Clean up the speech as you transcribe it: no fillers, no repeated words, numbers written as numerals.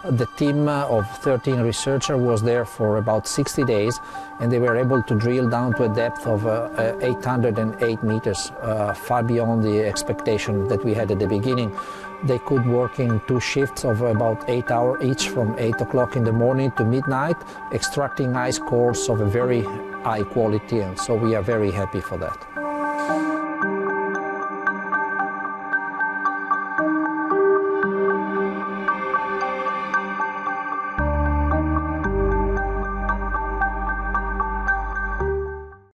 The team of 13 researchers was there for about 60 days, and they were able to drill down to a depth of 808 meters, far beyond the expectation that we had at the beginning. They could work in 2 shifts of about 8 hours each, from 8 o'clock in the morning to midnight, extracting ice cores of a very high quality, and so we are very happy for that.